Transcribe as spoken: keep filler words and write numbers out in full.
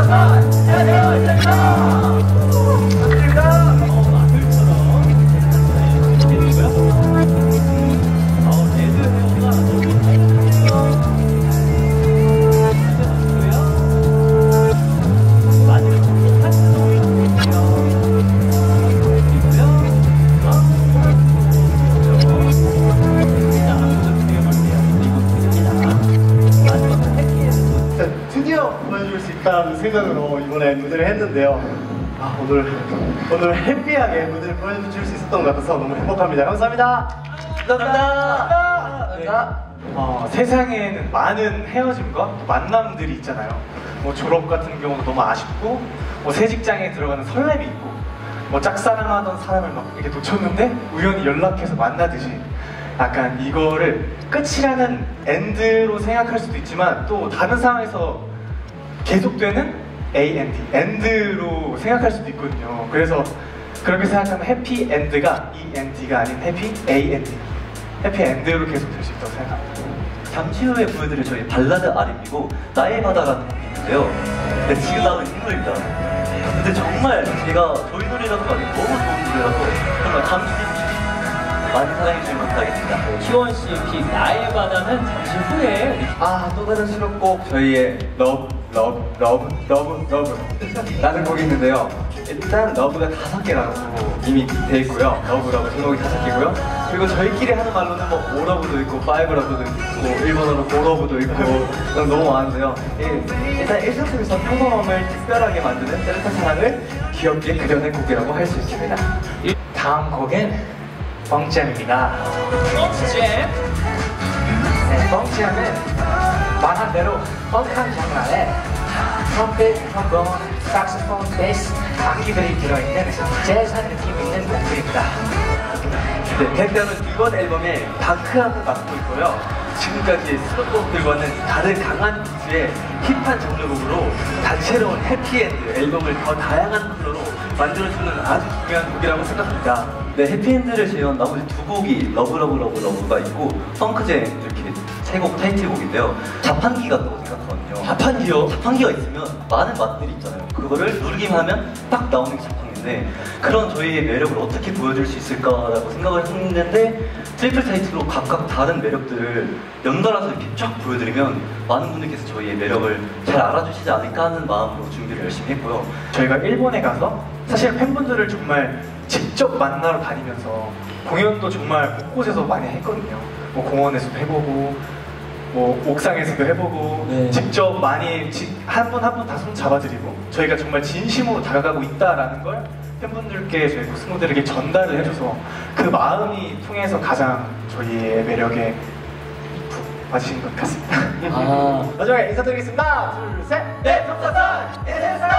생각으로 이번에 무대를 했는데요. 아, 오늘 오늘 해피하게 무대를 보여줄 수 있었던 것 같아서 너무 행복합니다. 감사합니다. 감사합니다. 감사합니다. 네. 어, 세상에는 많은 헤어짐과 만남들이 있잖아요. 뭐 졸업 같은 경우도 너무 아쉽고, 뭐 새 직장에 들어가는 설렘이 있고, 뭐 짝사랑하던 사람을 막 이렇게 놓쳤는데 우연히 연락해서 만나듯이 약간 이거를 끝이라는 엔드로 생각할 수도 있지만 또 다른 상황에서 계속되는 A and D, 엔드로 생각할 수도 있거든요. 그래서 그렇게 생각하면 해피 엔드가 E and D가 아닌 해피 A and D, 해피 엔드로 계속 될 수 있다고 생각합니다. 잠시 후에 보여드릴 저희 발라드 아름이고 나의 바다라는 곡이 있는데요. 근데 지금 나도 눈물입니다. 근데 정말 제가 저희 노래라서 아니고 너무 좋은 노래라서 정말 잠시 많이 사랑해주시면 감사하겠습니다. 티원씨 픽 나의 바다는 잠시 후에 아, 또 다른 수록곡 저희의 러브 러브 러브 러브 러브 라는 곡이 있는데요. 일단 러브가 다섯 개라고 이미 돼 있고요. 러브 러브 제목이 다섯 개고요. 그리고 저희끼리 하는 말로는 뭐 오러브도 있고 파이브 러브도 있고 일본어로 고러브도 있고 너무 많은데요. 일단 일상 속에서 평범함을 특별하게 만드는 따뜻한 사랑을 귀엽게 그려낸 곡이라고 할 수 있습니다. 다음 곡은 뻥잼입니다. 뻥잼. 네, 뻥잼은 말한 대로 뻥한 장르에 트럼펫, 트럼본, 색소폰, 베이스, 악기들이 들어있는 재즈한 느낌 있는 곡들입니다. 네, 밴드는 이번 앨범에 다크함을 맡고 있고요. 지금까지의 수록곡들과는 다른 강한 비트의 힙한 장르곡으로 다채로운 해피엔드 앨범을 더 다양한 컬러로 만들어주는 아주 중요한 곡이라고 생각합니다. 네, 해피엔드를 제외한 나머지 두 곡이 러브러브러브러브가 있고 펑크잼 이렇게 세 곡 타이틀곡인데요. 자판기 같다고 생각하거든요. 자판기요? 자판기가 있으면 많은 맛들이 있잖아요. 그거를 누르기만 하면 딱 나오는 게 자판기인데 그런 저희의 매력을 어떻게 보여줄 수 있을까라고 생각을 했는데 트리플 타이틀로 각각 다른 매력들을 연달아서 이렇게 쫙 보여드리면 많은 분들께서 저희의 매력을 잘 알아주시지 않을까 하는 마음으로 준비를 열심히 했고요. 저희가 일본에 가서 사실 팬분들을 정말 직접 만나러 다니면서 공연도 정말 곳곳에서 많이 했거든요. 뭐 공원에서도 해보고 뭐 옥상에서도 해보고 네. 직접 많이 한 분 한 분 다 손 잡아드리고 저희가 정말 진심으로 다가가고 있다라는 걸 팬분들께 저희 코스모들에게 전달을 해줘서 그 마음이 통해서 가장 저희의 매력에 푹 빠지신 것 같습니다. 아. 마지막에 인사드리겠습니다. 둘, 셋, 넷, 감사합니다. 인사드립니다.